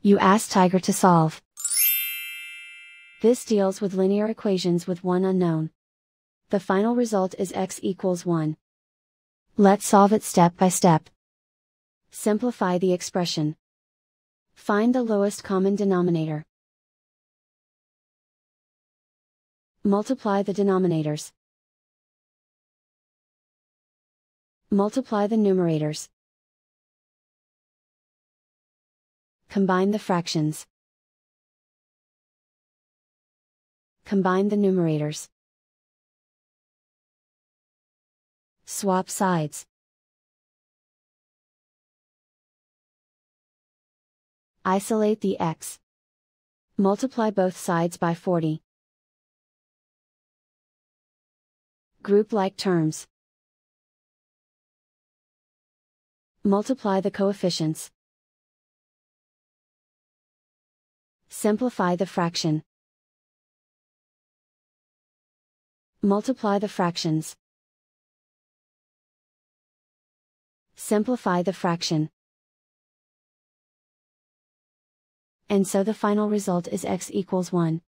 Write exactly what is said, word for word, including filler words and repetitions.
You ask Tiger to solve. This deals with linear equations with one unknown. The final result is x equals one. Let's solve it step by step. Simplify the expression. Find the lowest common denominator. Multiply the denominators. Multiply the numerators. Combine the fractions. Combine the numerators. Swap sides. Isolate the x. Multiply both sides by forty. Group like terms. Multiply the coefficients. Simplify the fraction. Multiply the fractions. Simplify the fraction. And so the final result is x equals one.